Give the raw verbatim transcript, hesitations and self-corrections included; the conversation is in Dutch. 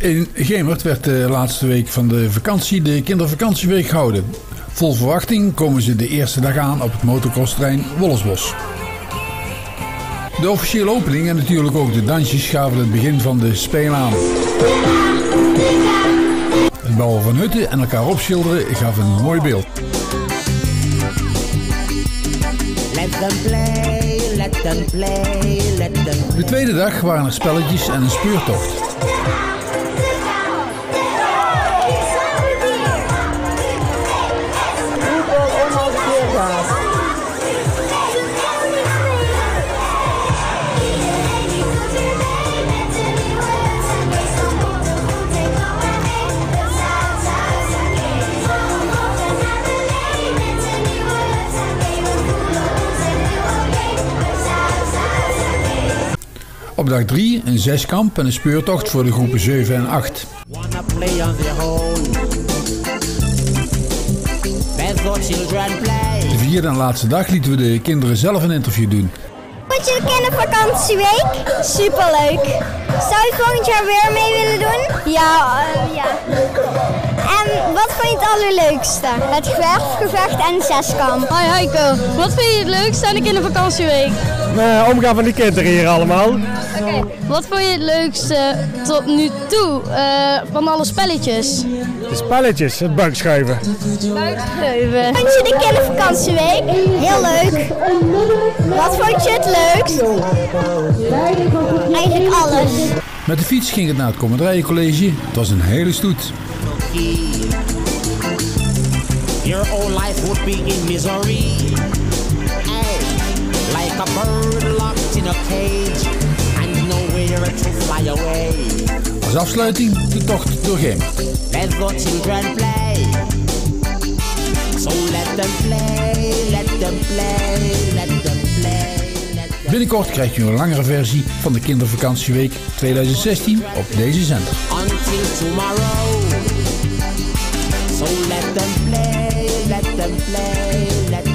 In Gemert werd de laatste week van de vakantie de kindervakantieweek gehouden. Vol verwachting komen ze de eerste dag aan op het motocrossterrein Wollersbos. De officiële opening en natuurlijk ook de dansjes gaven het begin van de spelen aan. Het bouwen van hutten en elkaar opschilderen gaf een mooi beeld. Let them play, let them play, let them play. De tweede dag waren er spelletjes en een speurtocht. Op dag drie een zeskamp en een speurtocht voor de groepen zeven en acht. De vierde en laatste dag lieten we de kinderen zelf een interview doen. Vond je de kindervakantieweek? Superleuk. Zou je volgend jaar weer mee willen doen? Ja, uh, ja. En wat vond je het allerleukste? Het gewerfgevecht en zeskamp. Hoi Heiko, wat vind je het leukste aan de kindervakantieweek? Uh, omgaan van die kinderen hier allemaal. Oké, okay. Wat vond je het leukste tot nu toe uh, van alle spelletjes? De spelletjes, het buikschuiven. Buikschuiven. Vond je de kindervakantieweek? Heel leuk. Wat vond je het leukst? Eigenlijk alles. Met de fiets ging het naar het Kommandrijencollege. Het was een hele stoet. Your whole life would be in misery. Hey, like a bird locked in a cage and nowhere to fly away. Als afsluiting de tocht door Gemert. Let the children play. So let them play, let them play, let them play. Binnenkort krijg je een langere versie van de kindervakantieweek twintig zestien op deze zender. Until tomorrow. So let them play, let them play, let